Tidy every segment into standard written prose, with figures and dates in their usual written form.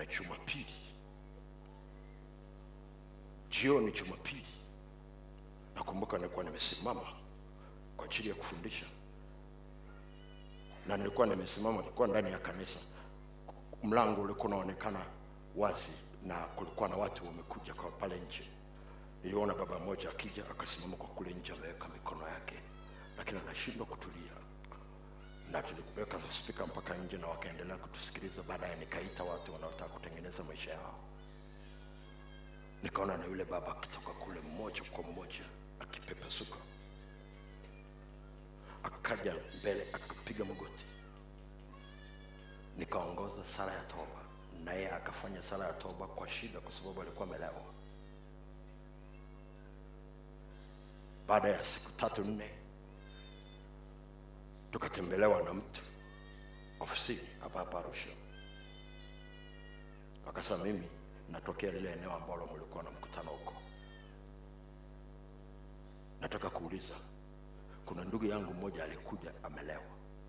na Jumapili, jioni Jumapili, nakumbuka nilikuwa nimesimama kwa ajili ya kufundisha, na nilikuwa ndani ya kanisa. Mlango ulikuwa unaonekana wazi na kulikuwa na watu wamekuja kwa pale nje. Niliona baba mmoja akija akasimama kwa kule nje, ameweka mikono yake lakini anashindwa kutulia, na tulikuweka speaker mpaka nje na wakaendelea kutusikiliza. Baadaye nikaita watu wanaotaka kutengeneza maisha yao, nikaona na yule baba akitoka kule mmoja kwa mmoja akipepesuka, akaja mbele akapiga magoti, nikaongoza sala ya toba, na yeye akafanya sala ya toba kwa shida kwa sababu alikuwa amelewa. Baada ya siku 3-4 tukatembelewa na mtu ofisini hapa Arusha. Akasema mimi natokea lile eneo ambalo mlikuwa na mkutano huko. Nataka kuuliza, kuna ndugu yangu mmoja alikuja amelewa,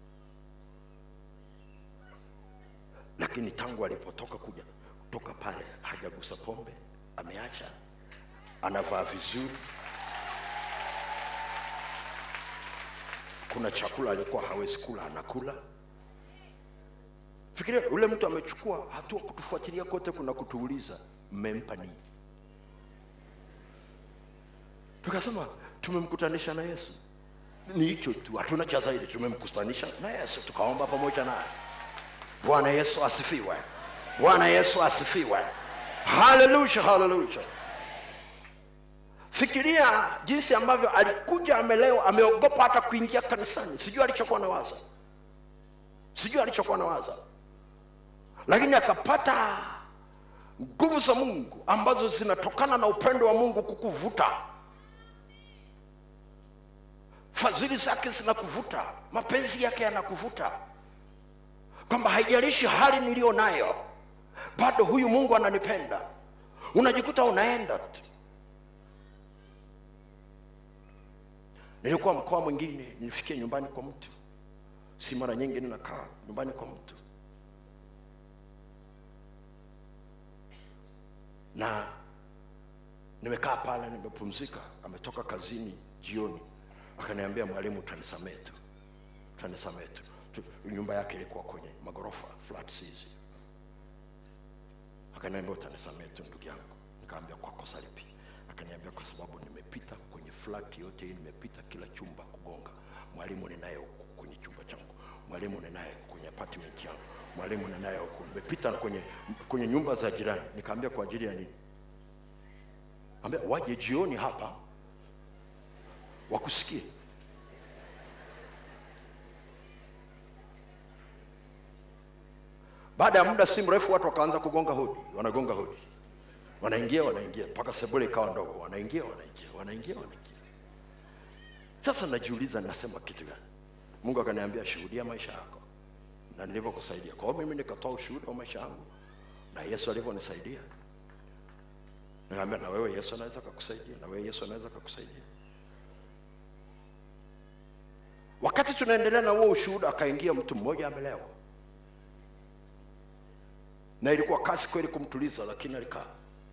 lakini tangu alipotoka kutoka pale hajagusa pombe, ameacha, anavaa vizuri. Kuna chakula alikuwa hawezi kula, anakula. Fikiria, ule mtu amechukua hatua kutufuatilia kote, kuna kutuuliza mmempa nini. Tukasema tumemkutanisha na Yesu. Ni hicho tu, hatuna cha zaidi. Tumemkutanisha na Yesu, tukaomba pamoja naye. Bwana Yesu asifiwe. Bwana Yesu asifiwe. Hallelujah, hallelujah. Fikiria jinsi ambavyo alikuja amelewa, ameogopa hata kuingia kanisani. Sijui alichokuwa anawaza. Lakini akapata nguvu za Mungu ambazo zinatokana na upendo wa Mungu kukuvuta. Fadhili zake zinakuvuta, mapenzi yake yanakuvuta, kwamba haijalishi hali nilio nayo, bado huyu Mungu ananipenda. Unajikuta unaenda tu. Nilikuwa mkoa mwingine, nilifikia nyumbani kwa mtu. Si mara nyingi ninakaa nyumbani kwa mtu. Na nimekaa pale, nimepumzika, ametoka kazini jioni. Akaniambia, mwalimu, utanisamehe tu. Nyumba yake ilikuwa kwenye magorofa, flat hizi. Akaniambia, utanisamehe tu ndugu yangu. Nikamwambia, kwa kosa lipi? Akaniambia, kwa sababu nimepita kwenye flat yote hii, nimepita kila chumba kugonga. Mwalimu ninaye kwenye chumba changu, mwalimu ninaye kwenye apartment yangu, mwalimu ninaye huko, nimepita kwenye nyumba za jirani. Nikamwambia, kwa ajili ya nini? Ambia waje jioni hapa wakusikie. Baada ya muda si mrefu watu wakaanza kugonga hodi, wanagonga hodi. Wanaingia mpaka sebule ikawa ndogo. Wanaingia. Sasa najiuliza, nasema kitu gani? Mungu akaniambia, shuhudia maisha yako na nilivyokusaidia. Kwa hiyo mimi nikatoa ushuhuda wa maisha yangu na Yesu alivyonisaidia. Nikamwambia, na wewe Yesu anaweza kukusaidia, Wakati tunaendelea na huo ushuhuda, akaingia mtu mmoja amelewa. Na ilikuwa kazi kweli kumtuliza, lakini alikaa.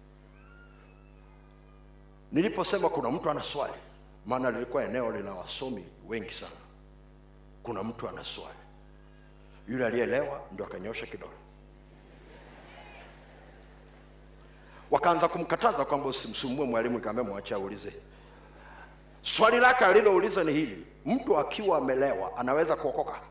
Niliposema kuna mtu ana swali, maana lilikuwa eneo lina wasomi wengi sana, kuna mtu ana swali, yule aliyeelewa ndio akanyosha kidole. Wakaanza kumkataza kwamba usimsumbue mwalimu. Nikamwambia, mwache aulize. Swali lake alilouliza ni hili: mtu akiwa amelewa anaweza kuokoka?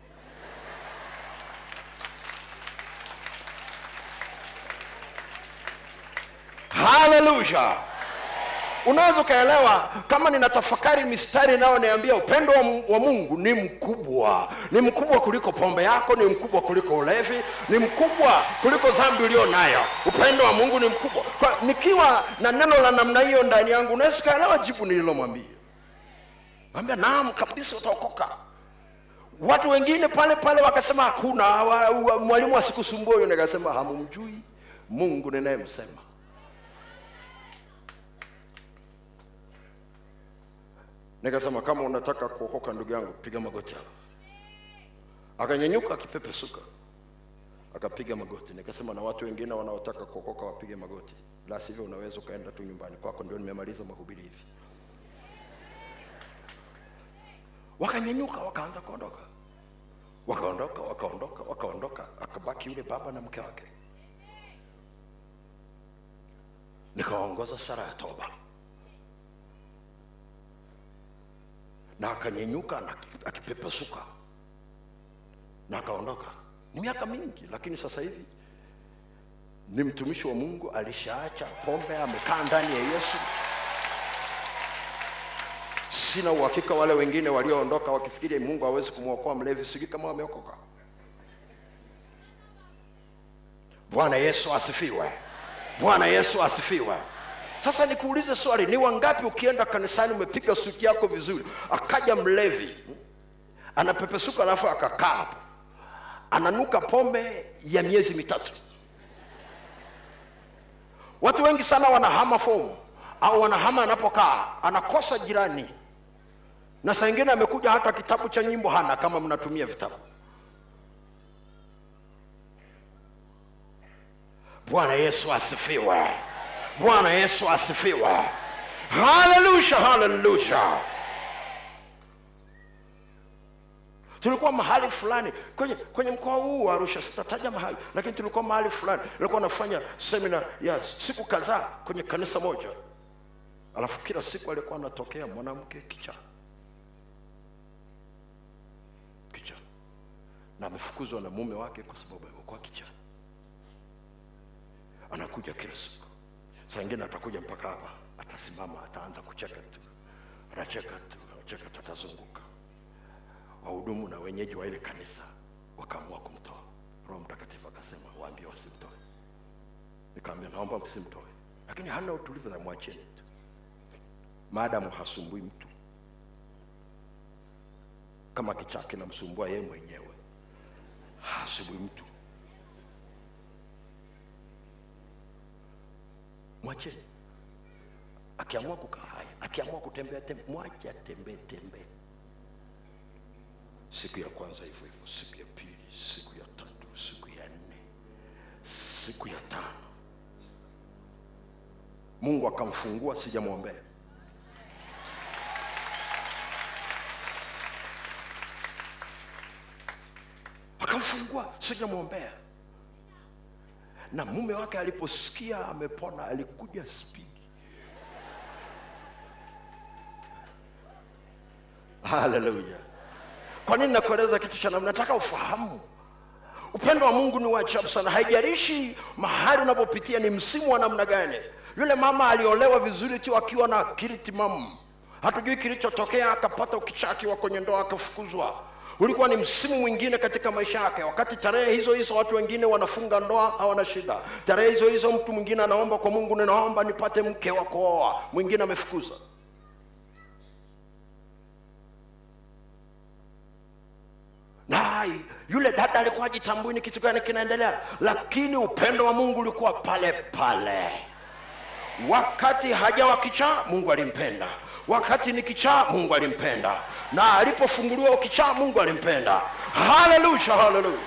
Hallelujah. Unaweza kaelewa kama ninatafakari mistari nao niambia upendo wa Mungu ni mkubwa. Ni mkubwa kuliko pombe yako, ni mkubwa kuliko ulevi, ni mkubwa kuliko dhambi ulio nayo. Upendo wa Mungu ni mkubwa. Kwa nikiwa na neno la namna hiyo ndani yangu, unaweza kaelewa jibu nililomwambia. Mwambia, naam kabisa utaokoka. Watu wengine pale wakasema hakuna, mwalimu asikusumbue. Nikasema, hamumjui Mungu ninayemsema. Nikasema, kama unataka kuokoka ndugu yangu, piga magoti hapo. Akanyanyuka akipepesuka. Akapiga magoti. Nikasema na watu wengine wanaotaka kuokoka wapige magoti. La sivyo unaweza ukaenda tu nyumbani kwako. Ndio nimemaliza mahubiri hivi. Wakanyanyuka wakaanza kuondoka. Wakaondoka. Akabaki yule baba na mke wake. Nikaongoza sala ya toba. Na akanyanyuka na akipepasuka. Na akaondoka. Ni miaka mingi, lakini sasa hivi ni mtumishi wa Mungu, alishaacha pombe, amekaa ndani ya Yesu. Sina uhakika wale wengine walioondoka wakifikiri Mungu hawezi kumuokoa mlevi, sijui kama wameokoka. Bwana Yesu asifiwe. Bwana Yesu asifiwe. Sasa nikuulize swali, ni wangapi ukienda kanisani umepiga suti yako vizuri, akaja mlevi, anapepesuka alafu akakaa hapo, ananuka pombe ya miezi mitatu? Watu wengi sana wanahama fomu, au wanahama anapokaa, anakosa jirani. Na saa nyingine amekuja hata kitabu cha nyimbo hana, kama mnatumia vitabu. Bwana Yesu asifiwe. Bwana Yesu asifiwe. Hallelujah, hallelujah. Tulikuwa mahali fulani kwenye mkoa huu wa Arusha, sitataja mahali, lakini tulikuwa mahali fulani nilikuwa nafanya semina ya siku kadhaa kwenye kanisa moja. Alafu kila siku alikuwa anatokea mwanamke kichaa. Na amefukuzwa na mume wake kwa sababu amekuwa kichaa. Anakuja kila siku. Saa nyingine atakuja mpaka hapa, atasimama, ataanza kucheka tu. Anacheka tu, atazunguka. Wahudumu na wenyeji wa ile kanisa wakaamua kumtoa. Roho Mtakatifu akasema waambie wasimtoe. Nikamwambia naomba msimtoe. Lakini hana utulivu, na mwacheni tu. Maadamu hasumbui mtu. Kama kichaa kinamsumbua yeye mwenyewe, hasumbui mtu. Mwacheni. Akiamua kukaa haya, akiamua kutembea mwache atembee. Siku ya kwanza hivyo, siku ya pili, siku ya tatu, siku ya nne, siku ya tano, Mungu akamfungua, sijamwombea. Akamfungua, sijamwombea. Na mume wake aliposikia amepona, alikuja speed. Hallelujah. Kwa nini nakueleza kitu cha namna? Nataka ufahamu upendo wa Mungu ni wa ajabu sana. Haijalishi mahali unapopitia, ni msimu wa namna gani. Yule mama aliolewa vizuri tu akiwa na akili timamu. Hatujui kilichotokea, akapata ukichaa akiwa kwenye ndoa, akafukuzwa. Ulikuwa ni msimu mwingine katika maisha yake. Wakati tarehe hizo watu wengine wanafunga ndoa, hawana shida. Tarehe hizo mtu mwingine anaomba kwa Mungu, ninaomba nipate mke wa kuoa. Mwingine amefukuza. Na yule dada alikuwa hajitambui ni kitu gani kinaendelea, lakini upendo wa Mungu ulikuwa pale pale. Wakati hajawa kichaa, Mungu alimpenda. Wakati ni kichaa, Mungu alimpenda. Na alipofunguliwa ukichaa, Mungu alimpenda. Hallelujah, hallelujah.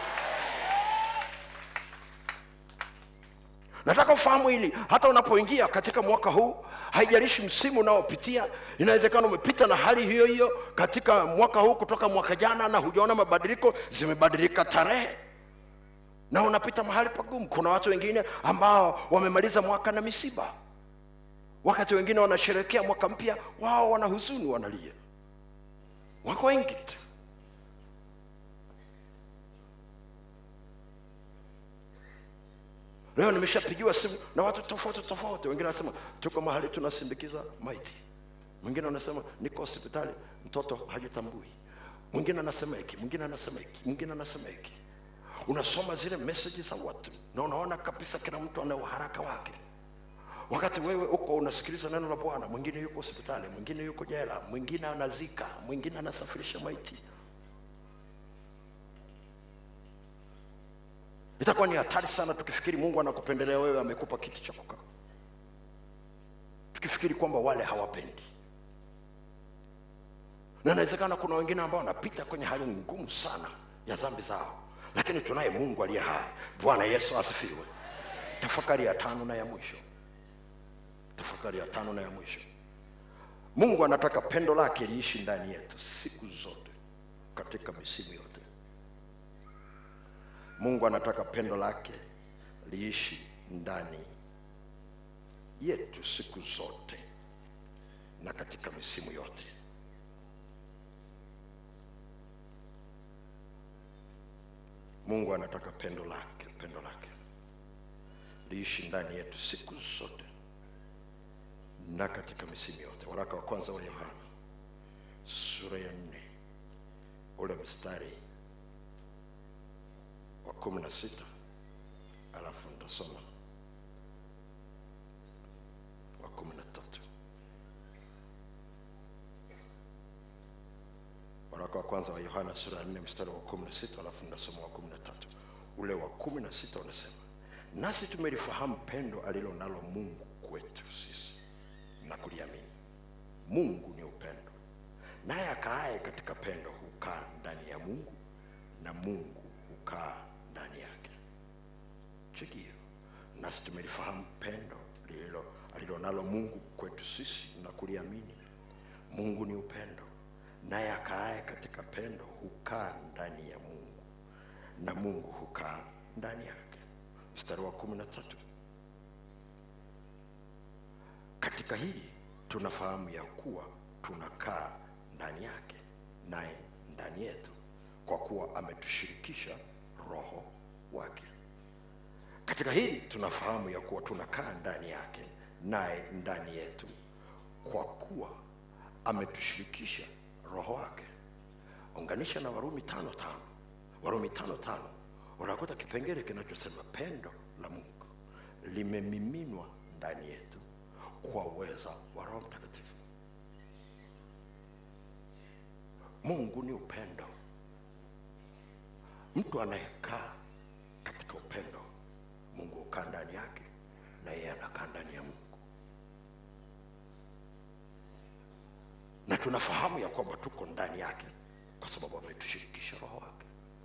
Nataka ufahamu hili, hata unapoingia katika mwaka huu, haijalishi msimu unaopitia. Inawezekana umepita na hali hiyo hiyo katika mwaka huu kutoka mwaka jana, na hujaona mabadiliko, zimebadilika tarehe, na unapita mahali pagumu. Kuna watu wengine ambao wamemaliza mwaka na misiba. Wakati wengine wanasherehekea mwaka mpya, wao wana huzuni, wanalia. Wako wengi tu. Leo nimeshapigiwa simu na watu tofauti. Wengine wanasema tuko mahali tunasindikiza maiti. Mwingine anasema niko hospitali, mtoto hajitambui. Mwingine anasema hiki, mwingine anasema hiki. Unasoma zile messages za watu na unaona kabisa kila mtu ana uharaka wake. Wakati wewe uko unasikiliza neno la Bwana, mwingine yuko hospitali, mwingine yuko jela, mwingine anazika, mwingine anasafirisha maiti. Itakuwa ni hatari sana tukifikiri Mungu anakupendelea wewe, amekupa kiti cha kukaa. Tukifikiri kwamba wale hawapendi. Na inawezekana kuna wengine ambao wanapita kwenye hali ngumu sana ya dhambi zao, lakini tunaye Mungu aliye hai. Bwana Yesu asifiwe. Tafakari ya 5 na ya mwisho. Tafakari ya 5 na ya mwisho. Mungu anataka pendo lake liishi ndani yetu siku zote, katika misimu yote. Mungu anataka pendo lake liishi ndani yetu siku zote na katika misimu yote. Mungu anataka pendo lake liishi ndani yetu siku zote na katika misimu yote. Waraka wa kwanza wa Yohana sura ya 4 ule mstari wa 16, alafu nitasoma wa 13. Waraka wa kwanza wa Yohana sura ya 4 mstari wa 16, alafu nitasoma wa 13. Ule wa 16 unasema, nasi tumelifahamu pendo alilo nalo Mungu kwetu sisi na kuliamini. Mungu ni upendo, naye akaaye katika pendo hukaa ndani ya Mungu na Mungu hukaa ndani yake. Chekio, nasi tumelifahamu pendo alilo nalo Mungu kwetu sisi na kuliamini. Mungu ni upendo, naye akaaye katika pendo hukaa ndani ya Mungu na Mungu hukaa ndani yake. Mstari wa 13, katika hili tunafahamu ya kuwa tunakaa ndani yake naye ndani yetu, kwa kuwa ametushirikisha roho wake. Katika hili tunafahamu ya kuwa tunakaa ndani yake naye ndani yetu, kwa kuwa ametushirikisha roho wake. Unganisha na Warumi 5:5. Warumi 5:5 unakuta kipengele kinachosema pendo la Mungu limemiminwa ndani yetu kwa uweza wa Roho Mtakatifu. Mungu ni upendo. Mtu anayekaa katika upendo, Mungu hukaa ndani yake na yeye anakaa ndani ya Mungu. Na tunafahamu ya kwamba tuko ndani yake kwa sababu ametushirikisha roho wake.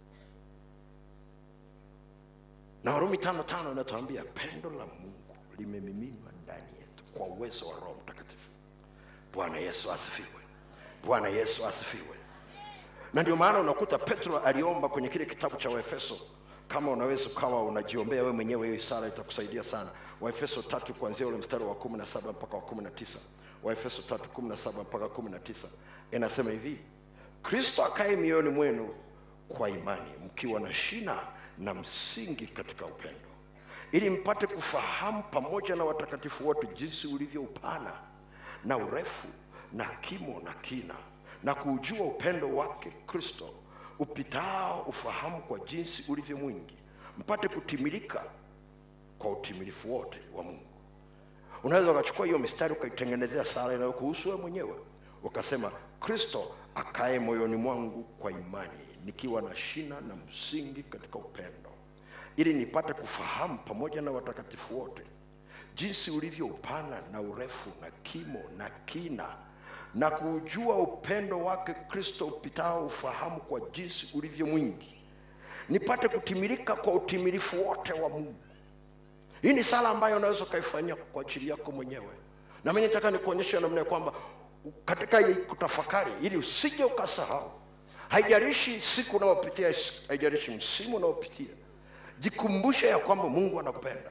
Na Warumi 5:5 inatuambia pendo la Mungu limemiminwa ndani yetu kwa uwezo wa Roho Mtakatifu. Bwana Yesu asifiwe. Bwana Yesu asifiwe. Na ndio maana unakuta Petro aliomba kwenye kile kitabu cha Waefeso. Kama unaweza kawa unajiombea wewe mwenyewe, hiyo sala itakusaidia sana. Waefeso 3 kuanzia ule mstari wa 17 mpaka wa 19. Waefeso 3:17 mpaka 19 inasema hivi: Kristo akae mioyoni mwenu kwa imani, mkiwa na shina na msingi katika upendo, ili mpate kufahamu pamoja na watakatifu wote jinsi ulivyo upana na urefu na kimo na kina, na kuujua upendo wake Kristo upitao ufahamu kwa jinsi ulivyo mwingi, mpate kutimilika kwa utimilifu wote wa Mungu. Unaweza ukachukua hiyo mistari ukaitengenezea sala inayokuhusu wewe mwenyewe, ukasema Kristo akae moyoni mwangu kwa imani, nikiwa na shina na msingi katika upendo, ili nipate kufahamu pamoja na watakatifu wote jinsi ulivyo upana na urefu na kimo na kina, na kujua upendo wake Kristo upitao ufahamu kwa jinsi ulivyo mwingi, nipate kutimilika kwa utimilifu wote wa Mungu. Hii ni sala ambayo unaweza kaifanyia kwa ajili yako mwenyewe. Na mimi nataka nikuonyeshe namna kwamba katika kutafakari, ili usije ukasahau, haijalishi siku unayopitia, haijalishi msimu unayopitia, jikumbushe ya kwamba Mungu anakupenda.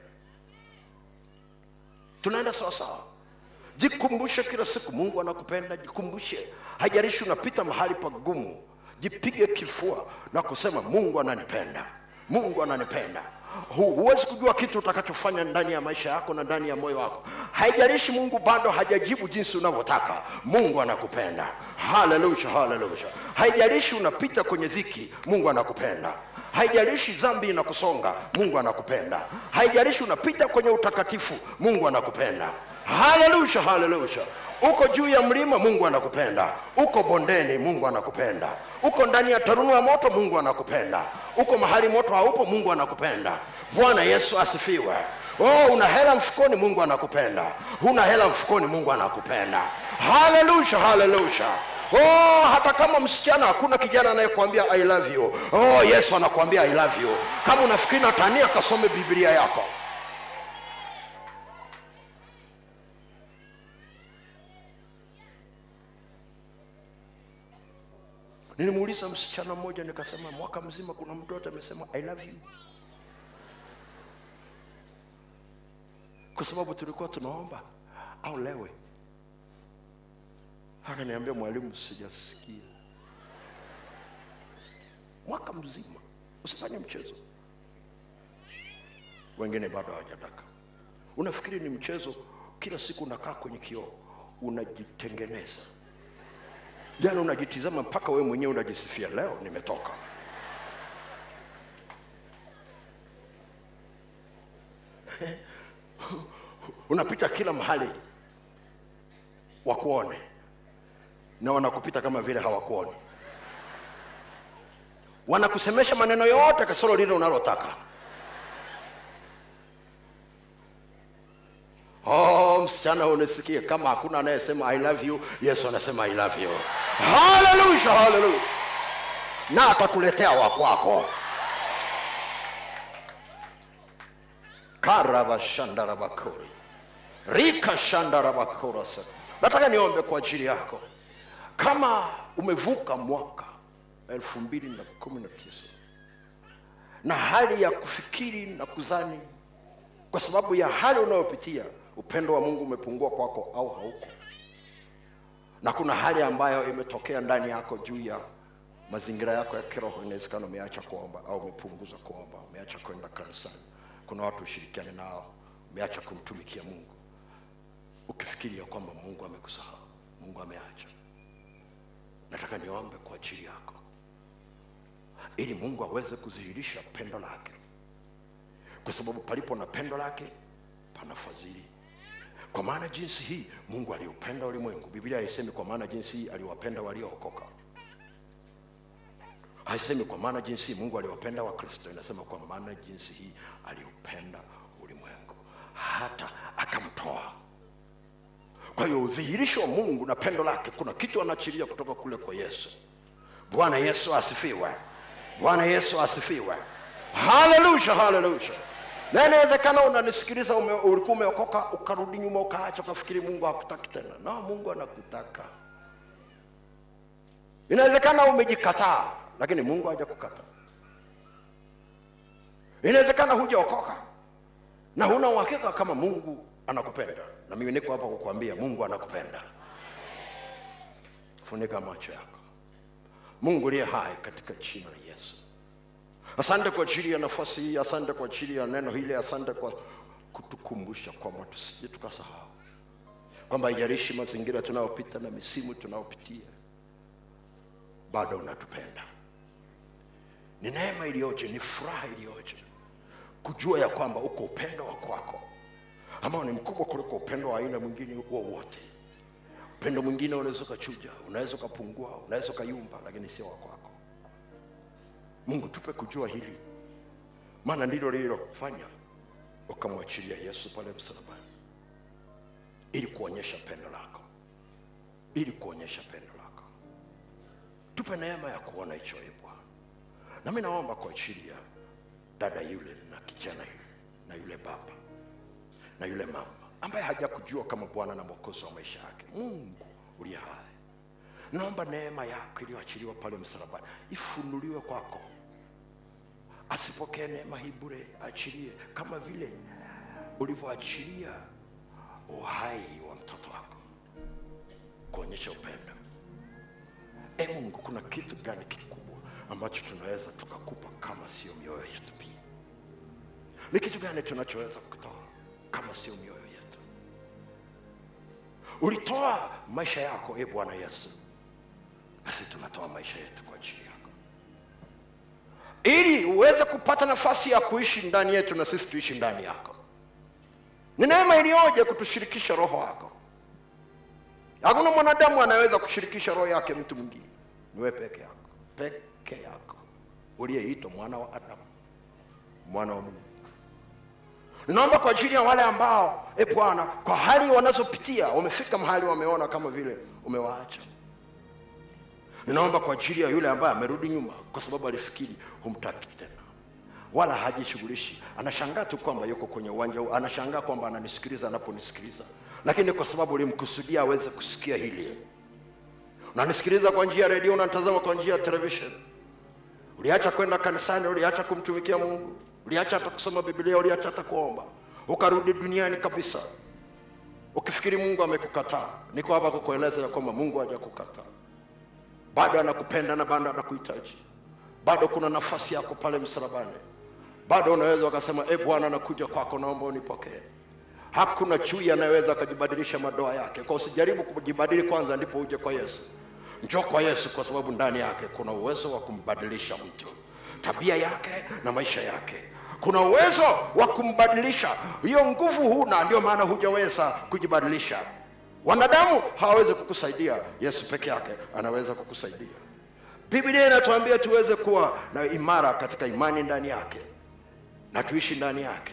Tunaenda sawa sawa. Jikumbushe kila siku Mungu anakupenda. Jikumbushe, haijalishi unapita mahali pagumu, jipige kifua na kusema Mungu ananipenda. Mungu ananipenda. Huwezi kujua kitu utakachofanya ndani ya maisha yako na ndani ya moyo wako. Haijalishi Mungu bado hajajibu jinsi unavyotaka, Mungu anakupenda. Hallelujah, hallelujah. Haijalishi unapita kwenye dhiki, Mungu anakupenda. Haijalishi dhambi inakusonga, Mungu anakupenda. Haijalishi unapita kwenye utakatifu, Mungu anakupenda. Hallelujah, hallelujah. Uko juu ya mlima, Mungu anakupenda. Uko bondeni, Mungu anakupenda. Uko ndani ya tarunu ya moto, Mungu anakupenda. Uko mahali moto haupo, Mungu anakupenda. Bwana Yesu asifiwe. Oh, una hela mfukoni, Mungu anakupenda. Huna hela mfukoni, Mungu anakupenda. Hallelujah, hallelujah. Oh, hata kama msichana hakuna kijana anayekuambia I love you. Oh, Yesu anakuambia I love you. Kama unafikiri natania, kasome Biblia yako. Nilimuuliza msichana mmoja nikasema, mwaka mzima kuna mtoto amesema I love you? Kwa sababu tulikuwa tunaomba au lewe. Akaniambia, mwalimu, sijasikia. Mwaka mzima usifanye mchezo. Wengine bado hawajataka. Unafikiri ni mchezo? Kila siku unakaa kwenye kioo unajitengeneza. Jana unajitizama mpaka wewe mwenyewe unajisifia, leo nimetoka. Unapita kila mahali wakuone, na wanakupita kama vile hawakuoni. Wanakusemesha maneno yote kasoro lile unalotaka. Oh, msichana unisikie, kama hakuna anayesema I love you, Yesu anasema I love you. Hallelujah, hallelujah. Na atakuletea wakwako. Karava shandarabakuri. Rika shandarabakura. Nataka niombe kwa ajili yako. Kama umevuka mwaka 2019 na hali ya kufikiri na kuzani kwa sababu ya hali unayopitia upendo wa Mungu umepungua kwako au hauko, na kuna hali ambayo imetokea ndani yako juu ya mazingira yako ya kiroho, inawezekana umeacha kuomba au umepunguza kuomba, umeacha kwenda kanisani, kuna watu ushirikiane nao, umeacha kumtumikia Mungu, ukifikiria kwamba Mungu amekusahau, Mungu ameacha. Nataka niombe kwa ajili yako ili Mungu aweze kudhihirisha pendo lake, kwa sababu palipo na pendo lake pana fadhili. Kwa maana jinsi hii Mungu aliupenda ulimwengu. Biblia haisemi kwa maana jinsi hii aliwapenda waliookoka. Haisemi kwa maana jinsi hii Mungu aliwapenda Wakristo. Inasema kwa maana jinsi hii aliupenda ulimwengu hata akamtoa. Kwa hiyo udhihirisho wa Mungu na pendo lake, kuna kitu anaachilia kutoka kule kwa Yesu. Bwana Yesu asifiwe. Bwana Yesu asifiwe. Hallelujah, hallelujah. Na inawezekana unanisikiliza ulikuwa umeokoka ukarudi nyuma ukaacha ukafikiri Mungu hakutaki tena. Na Mungu anakutaka. Inawezekana umejikataa lakini Mungu hajakukata. Inawezekana hujaokoka na huna uhakika kama Mungu anakupenda. Na mimi niko hapa kukuambia Mungu anakupenda. Funika macho yako. Mungu aliye hai, katika jina la Yesu, asante kwa ajili ya nafasi hii, asante kwa ajili ya neno hili, asante kwa kutukumbusha kwamba tusije tukasahau kwamba haijalishi mazingira tunayopita na misimu tunayopitia, bado unatupenda. Ni neema iliyoje, ni furaha iliyoje kujua ya kwamba uko upendo wa kwako ambao ni mkubwa kuliko upendo wa aina mwingine wowote. Upendo mwingine unaweza kuchuja, unaweza kupungua, unaweza kuyumba, lakini sio wa kwako. Mungu, tupe kujua hili, maana ndilo lililofanya ukamwachilia Yesu pale msalabani, ili kuonyesha pendo lako, ili kuonyesha pendo lako. Tupe neema ya kuona hicho Bwana. Na mimi naomba kwa ajili ya dada yule na kijana yule na yule baba na yule mama ambaye hajakujua kama Bwana na Mwokozi wa maisha yake. Mungu uliye hai, naomba neema yako iliyoachiliwa pale msalabani ifunuliwe kwako. Asipokee neema hii bure, achilie kama vile ulivyoachilia uhai wa mtoto wako, kuonyesha upendo. Mungu, kuna kitu gani kikubwa ambacho tunaweza tukakupa kama sio mioyo yetu pia? Ni kitu gani tunachoweza kutoa kama sio mioyo yetu? Ulitoa maisha yako Bwana Yesu, nasi tunatoa maisha yetu kwa ajili yako, ili uweze kupata nafasi ya kuishi ndani yetu na sisi tuishi ndani yako. Ni neema iliyoje kutushirikisha roho yako. Hakuna mwanadamu anaweza kushirikisha roho yake mtu mwingine, ni wewe peke yako uliyeitwa mwana wa Adamu, mwana wa Mungu. Ninaomba kwa ajili ya wale ambao Bwana kwa hali wanazopitia wamefika mahali wameona kama vile umewaacha. Ninaomba kwa ajili ya yule ambaye amerudi nyuma kwa sababu alifikiri humtaki tena, wala hajishughulishi. Anashangaa tu kwamba yuko kwenye uwanja huu, anashangaa kwamba ananisikiliza anaponisikiliza, lakini kwa sababu ulimkusudia aweze kusikia hili. Unanisikiliza kwa njia ya redio, unatazama kwa njia ya television. Uliacha kwenda kanisani, uliacha kumtumikia Mungu, uliacha hata kusoma Biblia, uliacha hata kuomba, ukarudi duniani kabisa ukifikiri Mungu amekukataa. Niko hapa kukueleza ya kwamba Mungu hajakukataa. Bado anakupenda na bado anakuhitaji. Bado kuna nafasi yako pale msalabani. Bado unaweza ukasema, Bwana nakuja kwako, naomba unipokee. Hakuna chui anayeweza kujibadilisha madoa yake. Kwa usijaribu kujibadili kwanza ndipo uje kwa Yesu. Njoo kwa Yesu kwa sababu ndani yake kuna uwezo wa kumbadilisha mtu, tabia yake na maisha yake. Kuna uwezo wa kumbadilisha. Hiyo nguvu huna, ndio maana hujaweza kujibadilisha. Wanadamu hawawezi kukusaidia, Yesu peke yake anaweza kukusaidia. Biblia inatuambia tuweze kuwa na imara katika imani ndani yake na tuishi ndani yake.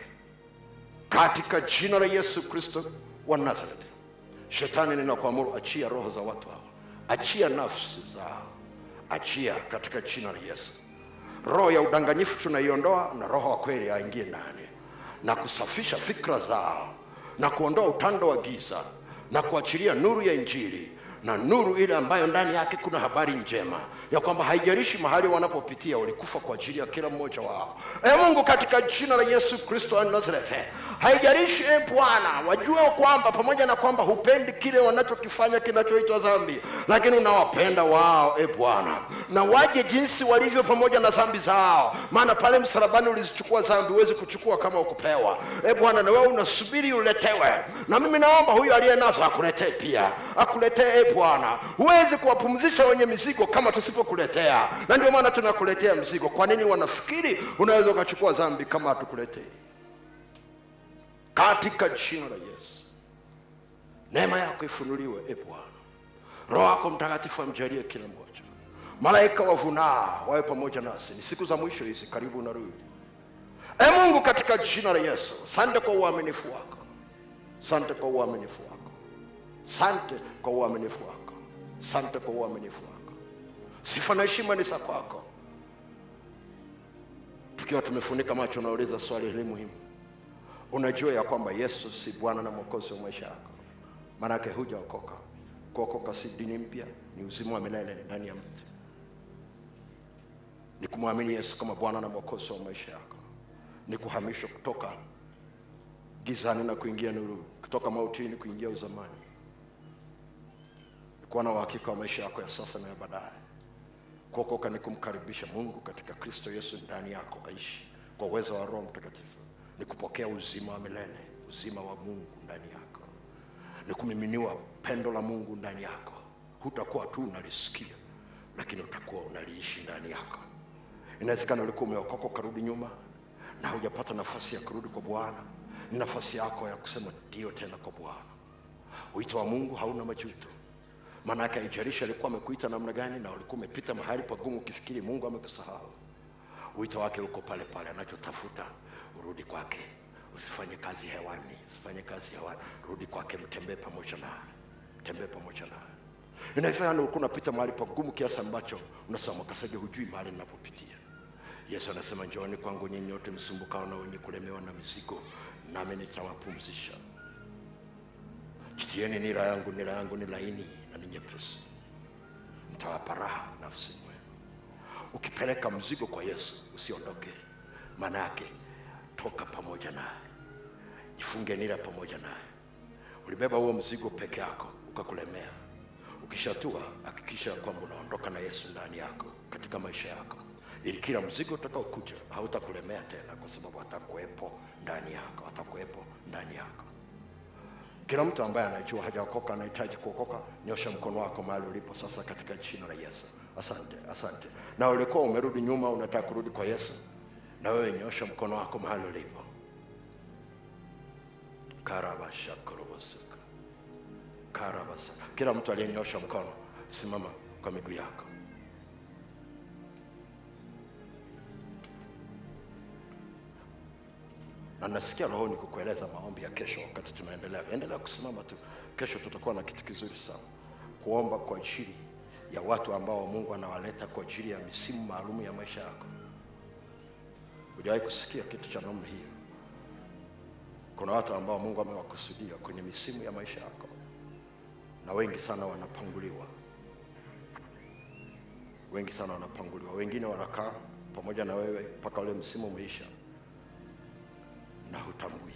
Katika jina la Yesu Kristo wa Nazareti, Shetani ninakuamuru, achia roho za watu hao, achia nafsi zao, achia katika jina la Yesu. Roho ya udanganyifu tunaiondoa na roho wa kweli aingie ndani na kusafisha fikra zao na kuondoa utando wa giza na kuachilia nuru ya Injili, na nuru ile ambayo ndani yake kuna habari njema ya kwamba haijalishi mahali wanapopitia, walikufa kwa ajili ya kila mmoja wao. Mungu, katika jina la Yesu Kristo wa Nazareti, haijalishi Bwana, wajue kwamba pamoja na kwamba hupendi kile wanachokifanya kinachoitwa dhambi, lakini unawapenda wao Bwana, na waje jinsi walivyo pamoja na dhambi zao. Maana pale msalabani ulizichukua dhambi, huwezi kuchukua kama ukupewa. Bwana, na wewe unasubiri uletewe. Na mimi naomba huyu aliye nazo akuletee pia, akuletee Bwana. Huwezi kuwapumzisha wenye mizigo kama tusipokuletea, na ndio maana tunakuletea mzigo. Kwa nini wanafikiri unaweza ukachukua dhambi kama hatukuletei? Katika jina la Yesu, neema yako ifunuliwe Bwana. Roho yako Mtakatifu amjalie kila mmoja. Malaika wavunao wawe pamoja nasi. Ni siku za mwisho hizi, karibu na rudi. Mungu, katika jina la Yesu, asante kwa uaminifu wako. Asante kwa uaminifu wako. Asante kwa uaminifu wako. Asante kwa uaminifu wako. Sifa na heshima ni za kwako. Tukiwa tumefunika macho, nauliza swali hili muhimu. Unajua ya kwamba Yesu si Bwana na Mwokozi wa maisha yako? Maana yake hujaokoka. Kuokoka si dini mpya, ni uzima wa milele ndani ya mtu. Ni kumwamini Yesu kama Bwana na Mwokozi wa maisha yako. Ni kuhamishwa kutoka gizani na kuingia nuru, kutoka mautini kuingia uzamani. Ni kuwa na uhakika wa maisha yako ya sasa na ya baadaye. Kuokoka ni kumkaribisha Mungu katika Kristo Yesu ndani yako aishi kwa uwezo wa Roho Mtakatifu. Ni kupokea uzima wa milele, uzima wa Mungu ndani yako. Ni kumiminiwa pendo la Mungu ndani yako. Hutakuwa tu unalisikia, lakini utakuwa unaliishi ndani yako. Inawezekana ulikuwa umeokoka ukarudi nyuma na hujapata nafasi ya kurudi kwa Bwana. Ni nafasi yako ya kusema ndio tena kwa Bwana. Wito wa Mungu hauna majuto. Maana yake haijalishi alikuwa amekuita namna gani na ulikuwa umepita mahali pagumu ukifikiri Mungu amekusahau. Wito wake uko pale pale, anachotafuta urudi kwake. Usifanye kazi hewani, usifanye kazi hewani. Rudi kwake, mtembee pamoja naye. Tembee pamoja naye. Inawezekana ulikuwa unapita mahali pagumu kiasi ambacho unasema Mwakasege hujui mahali ninapopitia. Yesu anasema njooni kwangu nyinyi nyote msumbukao na wenye kulemewa na mizigo, nami nitawapumzisha. Jitieni nira yangu ni laini na ni nyepesi. Nitawapa raha nafsi mwenu. Ukipeleka mzigo kwa Yesu usiondoke. Maana yake toka pamoja naye. Jifunge nira pamoja naye. Ulibeba huo mzigo peke yako ukakulemea. Ukishatua hakikisha kwamba unaondoka na Yesu ndani yako katika maisha yako. Ili kila mzigo utakaokuja hautakulemea tena, kwa sababu atakuwepo ndani yako, atakuwepo ndani yako. Kila mtu ambaye anajua hajaokoka anahitaji kuokoka, nyosha mkono wako mahali ulipo sasa katika jina la Yesu. Asante, asante. Na ulikuwa umerudi nyuma unataka kurudi kwa Yesu, na wewe nyosha mkono wako mahali ulipo. Karabasha korobosaka. Karabasa. Kila mtu aliyenyosha mkono, simama kwa miguu yako. Na nasikia rohoni kukueleza maombi ya kesho wakati tunaendelea. Endelea kusimama tu. Kesho tutakuwa na kitu kizuri sana. Kuomba kwa ajili ya watu ambao Mungu anawaleta kwa ajili ya misimu maalum ya maisha yako. Hujawahi kusikia kitu cha namna hiyo? Kuna watu ambao Mungu amewakusudia kwenye misimu ya maisha yako, na wengi sana wanapanguliwa. Wengi sana wanapanguliwa. Wengine wanakaa pamoja na wewe mpaka ule msimu umeisha na hutambui.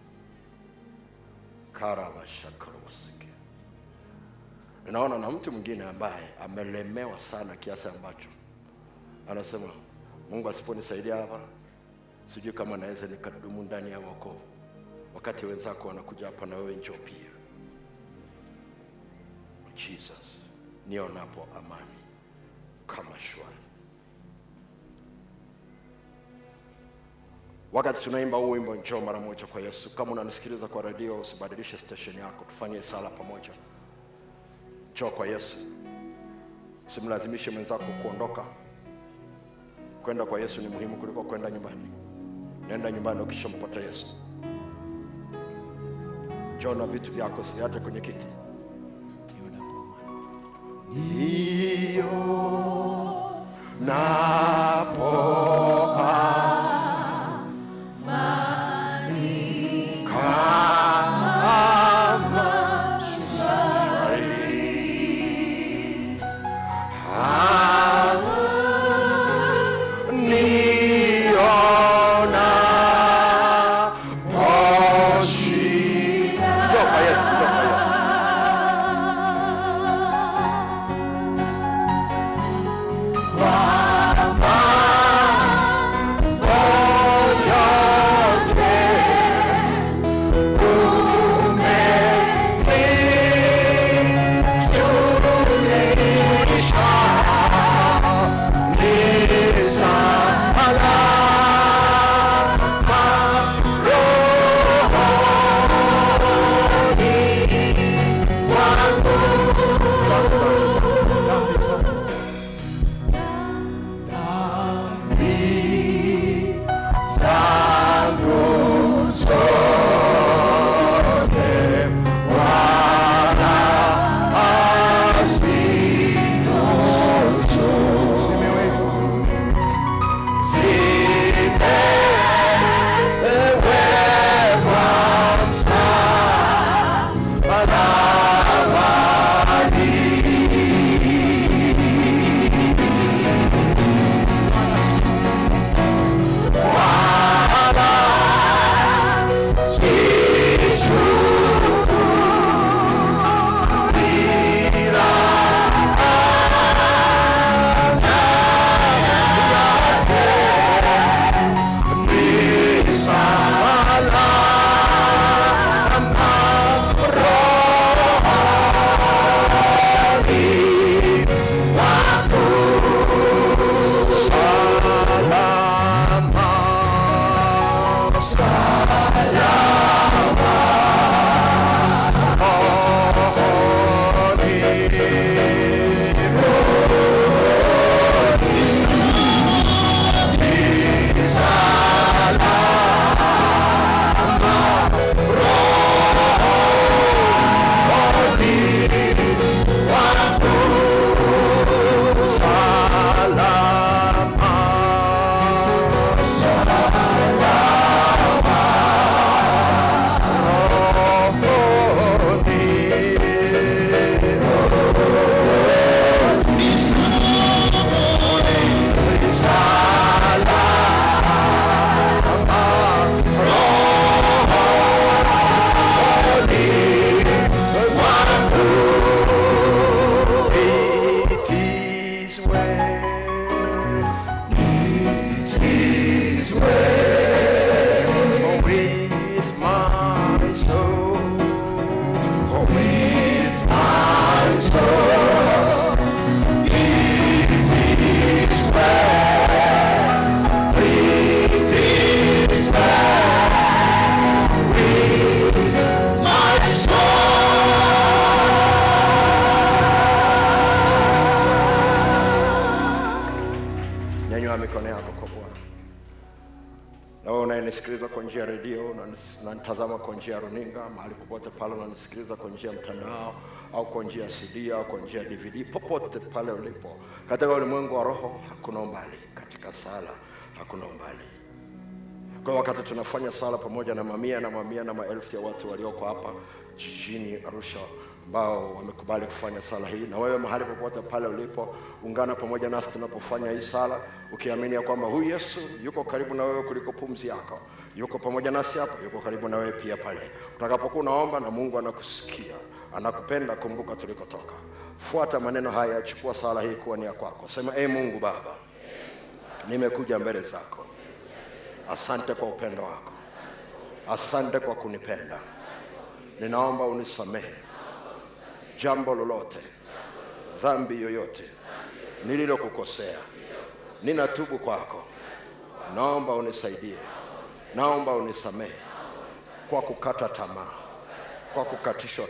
Karabashakarabaseke. Ninaona na mtu mwingine ambaye amelemewa sana kiasi ambacho anasema, Mungu asiponisaidia hapa, sijui kama naweza nikadumu ndani ya wokovu. Wakati wenzako wanakuja hapa na wewe njoo pia. Jesus, nionapo amani kama shwari. Wakati tunaimba huu wimbo, njoo mara moja kwa Yesu. Kama unanisikiliza kwa radio, usibadilishe station yako, tufanye sala pamoja. Njoo kwa Yesu. Usimlazimishe mwenzako kuondoka. Kwenda kwa Yesu ni muhimu kuliko kwenda nyumbani. Nenda nyumbani ukishampata Yesu. Njoo na vitu vyako, usiache kwenye kiti. Ndio napo Wow. unanitazama kwa njia ya runinga, mahali popote pale unanisikiliza kwa njia ya mtandao au kwa njia ya CD au kwa njia ya DVD, popote pale ulipo katika ulimwengu wa roho, hakuna umbali. Katika sala hakuna umbali. Kwa wakati tunafanya sala pamoja na mamia na maelfu ya watu walioko hapa jijini Arusha ambao wamekubali kufanya sala hii, na wewe mahali popote pale ulipo, ungana pamoja nasi tunapofanya hii sala, ukiamini ya kwamba huyu Yesu yuko karibu na wewe kuliko pumzi yako. Yuko pamoja nasi hapa, yuko karibu na wewe pia pale. Utakapokuwa unaomba na Mungu anakusikia, anakupenda, kumbuka tulikotoka. Fuata maneno haya, chukua sala hii kuwa ni ya kwako. Sema, Mungu Baba, nimekuja mbele zako. Asante kwa upendo wako. Asante kwa kunipenda. Ninaomba unisamehe jambo lolote, dhambi yoyote nililokukosea. Ninatubu kwako. Naomba unisaidie. Naomba unisamehe kwa kukata tamaa, kwa kukatishwa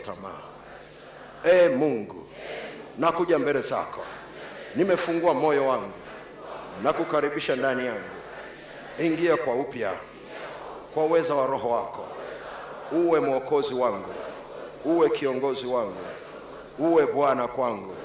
tamaa. Mungu, nakuja mbele zako. Nimefungua moyo wangu na kukaribisha ndani yangu. Ingia kwa upya, kwa uwezo wa roho wako. Uwe mwokozi wangu, uwe kiongozi wangu, uwe Bwana kwangu.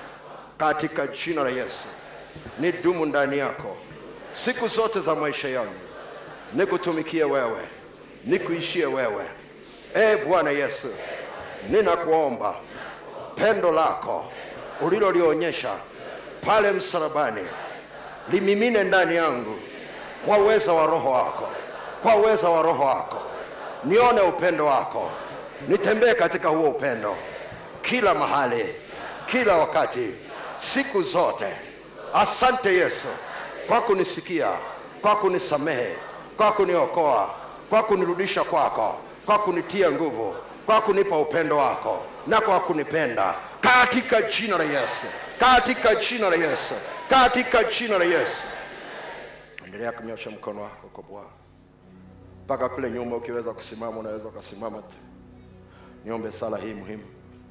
Katika jina la Yesu, nidumu ndani yako siku zote za maisha yangu. Nikutumikie wewe, nikuishie wewe. Bwana Yesu, ninakuomba pendo lako ulilolionyesha pale msalabani limimine ndani yangu kwa uwezo wa roho wako. Kwa uwezo wa roho wako nione upendo wako, nitembee katika huo upendo kila mahali, kila wakati, siku zote. Asante Yesu kwa kunisikia, kwa kunisamehe, kwa kuniokoa, kwa kunirudisha kwako, kwa kunitia nguvu, kwa kunipa upendo wako na kwa kunipenda. Katika jina la Yesu, katika jina la Yesu, katika jina la Yesu. Endelea kunyosha mkono wako kwa Bwana. Mpaka kule nyuma ukiweza kusimama, unaweza kusimama tu. Niombe sala hii muhimu.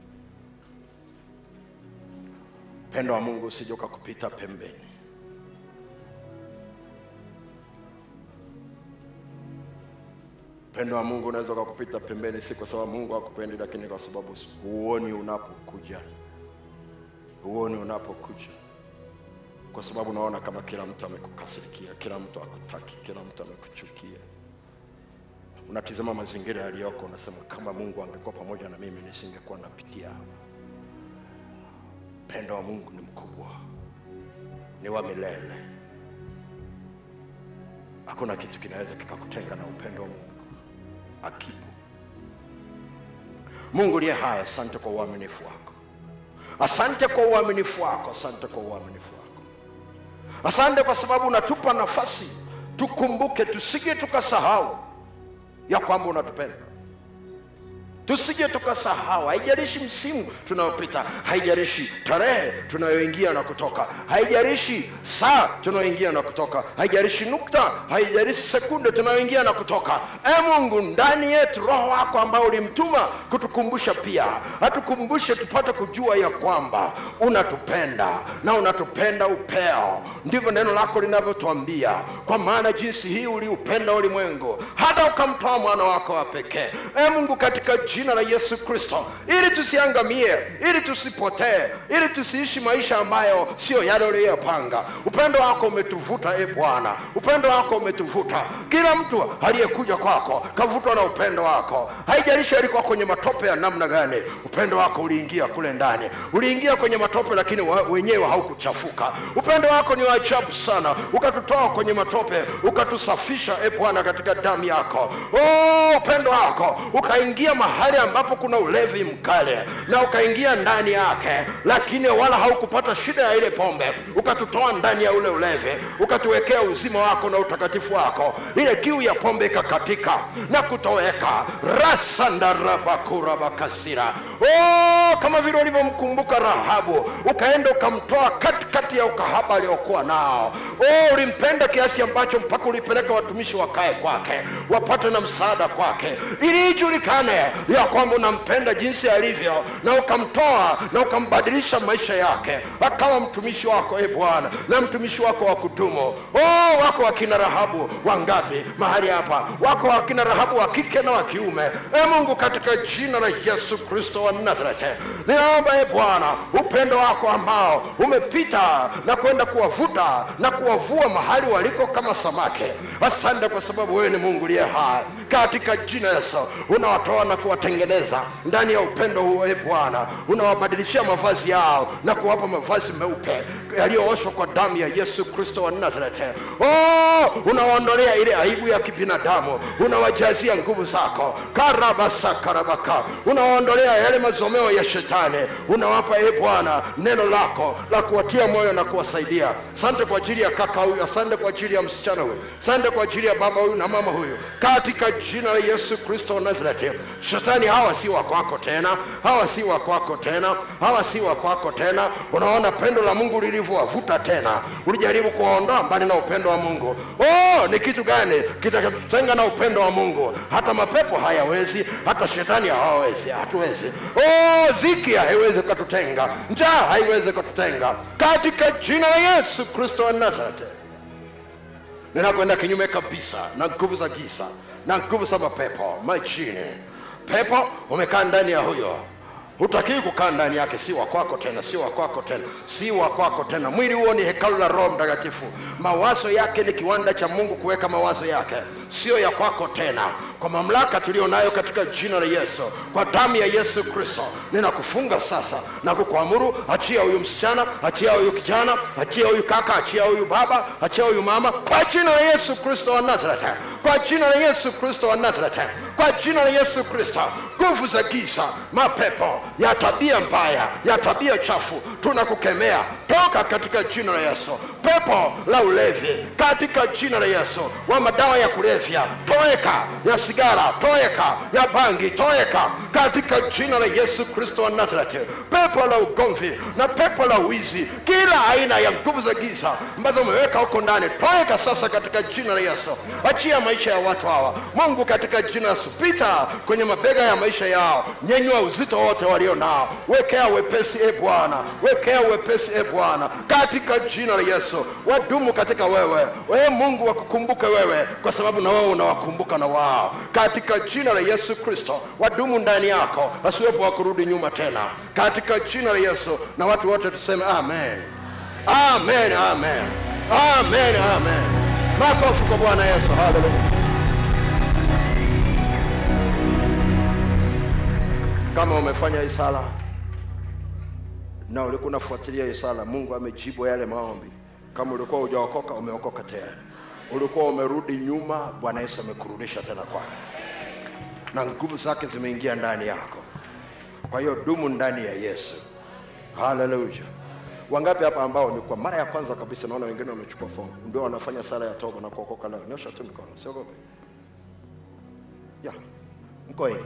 Upendo wa Mungu usije ukakupita pembeni. Upendo wa Mungu unaweza kukupita pembeni, si kwa sababu Mungu hakupendi, lakini kwa sababu huoni unapokuja. Huoni unapokuja. Kwa sababu unaona kama kila mtu amekukasirikia, kila mtu hakutaki, kila mtu amekuchukia. Unatizama mazingira yaliyoko, unasema kama Mungu angekuwa pamoja na mimi nisingekuwa napitia. Upendo wa Mungu ni mkubwa, ni wa milele. Hakuna kitu kinaweza kikakutenga na upendo wa Mungu. Akipo Mungu aliye hai, asante kwa uaminifu wako. Asante kwa uaminifu wako, asante kwa uaminifu wako. Asante kwa sababu unatupa nafasi tukumbuke, tusije tukasahau ya kwamba unatupenda. Tusije tukasahau, haijalishi msimu tunaopita, haijalishi tarehe tunayoingia na kutoka, haijalishi saa tunayoingia na kutoka, haijalishi nukta, haijalishi sekunde tunayoingia na kutoka. Mungu, ndani yetu roho wako ambao ulimtuma kutukumbusha pia, atukumbushe tupate kujua ya kwamba unatupenda na unatupenda upeo. Ndivyo neno lako linavyotuambia, kwa maana jinsi hii uliupenda ulimwengu hata ukamtoa mwana wako wa pekee. Mungu, katika jina la Yesu Kristo, ili tusiangamie, ili tusipotee, ili tusiishi maisha ambayo sio yale uliyopanga. Upendo wako umetuvuta Bwana, upendo wako umetuvuta. Kila mtu aliyekuja kwako kavutwa na upendo wako. Haijalishi alikuwa kwenye matope ya namna gani, upendo wako uliingia kule ndani. Uliingia kwenye matope, lakini wenyewe haukuchafuka. Upendo wako ni wa ajabu sana, ukatutoa kwenye matope, ukatusafisha Bwana katika damu yako. Upendo wako ukaingia mahali ambapo kuna ulevi mkali, na ukaingia ndani yake, lakini wala haukupata shida ya ile pombe. Ukatutoa ndani ya ule ulevi, ukatuwekea uzima wako na utakatifu wako. Ile kiu ya pombe ikakatika na kutoweka. Rasandarabakura. Kama vile ulivyomkumbuka Rahabu, ukaenda ukamtoa katikati ya ukahaba aliokuwa nao. Ulimpenda kiasi ambacho mpaka ulipeleka watumishi wakae kwake, wapate na msaada kwake, ili ijulikane ya kwamba unampenda jinsi alivyo, na ukamtoa na ukambadilisha maisha yake akawa mtumishi wako Bwana, na mtumishi wako wa kudumu. Wako wakina Rahabu wangapi mahali hapa, wako wakina Rahabu wa kike na wa kiume. Mungu, katika jina la Yesu Kristo wa Nazareti, ninaomba Bwana upendo wako ambao umepita na kwenda kuwavuta na kuwavua mahali waliko kama samaki. Asante kwa sababu wewe ni Mungu aliye hai. Katika jina la Yesu unawatoa na kuwatengeneza ndani ya upendo huo Bwana. Unawabadilishia mavazi yao na kuwapa mavazi meupe yaliyooshwa kwa damu ya Yesu Kristo wa Nazareti. Unawaondolea ile aibu ya kibinadamu, unawajazia nguvu zako. Karabasa karabaka, unawaondolea yale mazomeo ya shetani, unawapa Bwana neno lako la kuwatia moyo na kuwasaidia. Asante kwa ajili ya kaka huyu, asante kwa ajili ya msichana huyu, asante kwa ajili ya baba huyu na mama huyu, katika jina la Yesu Kristo wa Nazareti. Shetani, hawa si wa kwako tena, hawa si wa kwako tena, hawa si wa kwako tena. Unaona pendo la Mungu lilivyowavuta tena, ulijaribu kuwaondoa mbali na upendo wa Mungu. Ni kitu gani kitakachotenga na upendo wa Mungu? Hata mapepo hayawezi, hata shetani hawawezi, hatuwezi. Dhiki haiwezi kututenga, njaa haiwezi kututenga, katika jina la Yesu Kristo wa Nazareti. Ninakwenda kinyume kabisa na nguvu za giza na nguvu za mapepo majini. Pepo umekaa ndani ya huyo, hutakiwi kukaa ndani yake, si wa kwako tena, si wa kwako tena, si wa kwako tena. Mwili huo ni hekalu la Roho Mtakatifu. Mawazo yake ni kiwanda cha Mungu kuweka mawazo yake, sio ya kwako tena. Kwa mamlaka tulionayo katika jina la Yesu, kwa damu ya Yesu Kristo, ninakufunga sasa na kukuamuru, achia huyu msichana, achia huyu kijana, achia huyu kaka, achia huyu baba, achia huyu mama, kwa jina la Yesu Kristo wa Nazareti, kwa jina la Yesu Kristo wa Nazareti, kwa jina la Yesu Kristo. Nguvu za giza, mapepo ya tabia mbaya, ya tabia chafu, tunakukemea, toka katika jina la Yesu. Pepo la ulevi, katika jina la Yesu. Wa madawa ya kulevya, toeka. Ya sigara, toeka. Ya bangi, toeka, katika jina la Yesu Kristo wa Nazareti. Pepo la ugomvi na pepo la wizi, kila aina ya nguvu za giza ambazo umeweka huko ndani, toeka sasa katika jina la Yesu. Achia maisha ya watu hawa Mungu, katika jina la Yesu. Pita kwenye mabega ya maisha yao, nyenyua uzito wote walio nao, wekea wepesi Bwana, wekea wepesi Bwana, katika jina la Yesu. Wadumu katika wewe Mungu, wakukumbuke wewe, kwa sababu na wewe unawakumbuka na wao, katika jina la Yesu Kristo. Wadumu ndani yako, wasiwepo wa kurudi nyuma tena, katika jina la Yesu. Na watu wote tuseme amen, amen, amen, amen, amen. Makofi kwa Bwana Yesu. Haleluya. Kama umefanya isala na ulikuwa unafuatilia isala, Mungu amejibu yale maombi. Kama ulikuwa hujaokoka, umeokoka tena. Ulikuwa umerudi nyuma, Bwana Yesu amekurudisha tena kwake, na nguvu zake zimeingia ndani yako. Kwa hiyo dumu ndani ya Yesu. Haleluya. Wangapi hapa ambao ni kwa mara ya kwanza kabisa, naona wengine wamechukua fomu, ndio wanafanya sala ya toba na kuokoka leo? Nyosha tu mikono, siogope. Mko wengi.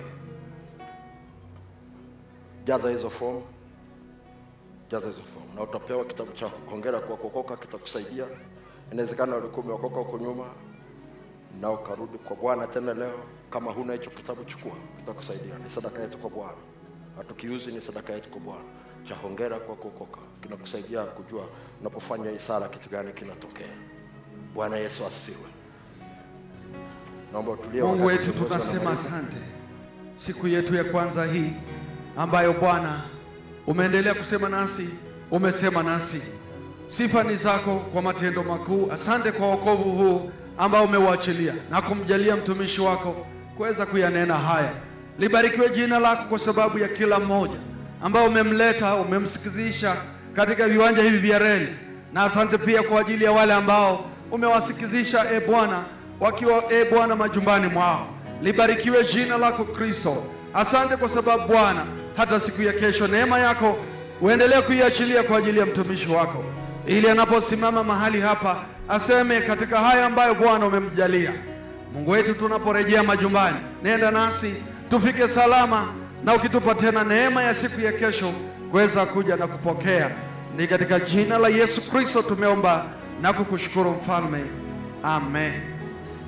Jaza hizo fomu, jaza hizo fomu, na utapewa kitabu cha hongera kwa kuokoka, kitakusaidia. Inawezekana ulikuwa umeokoka huko nyuma na ukarudi kwa Bwana tena leo. Kama huna hicho kitabu, chukua, kitakusaidia. Ni sadaka yetu kwa Bwana, hatukiuzi, ni sadaka yetu kwa Bwana. Cha hongera kwa kuokoka kinakusaidia kujua unapofanya isala kitu gani kinatokea. Bwana Yesu asifiwe. Naomba utulie. Mungu wetu, tunasema asante siku yetu ya kwanza hii ambayo Bwana umeendelea kusema nasi, umesema nasi. Sifa ni zako kwa matendo makuu. Asante kwa wokovu huu ambao umeuachilia na kumjalia mtumishi wako kuweza kuyanena haya. Libarikiwe jina lako kwa sababu ya kila mmoja ambao umemleta, umemsikizisha katika viwanja hivi vya reli. Na asante pia kwa ajili ya wale ambao umewasikizisha Bwana, wakiwa Bwana majumbani mwao. Libarikiwe jina lako Kristo. Asante kwa sababu Bwana, hata siku ya kesho neema yako uendelee kuiachilia kwa ajili ya mtumishi wako, ili anaposimama mahali hapa aseme katika haya ambayo Bwana umemjalia. Mungu wetu, tunaporejea majumbani, nenda nasi tufike salama, na ukitupa tena neema ya siku ya kesho kuweza kuja na kupokea. Ni katika jina la Yesu Kristo tumeomba na kukushukuru Mfalme. Amen.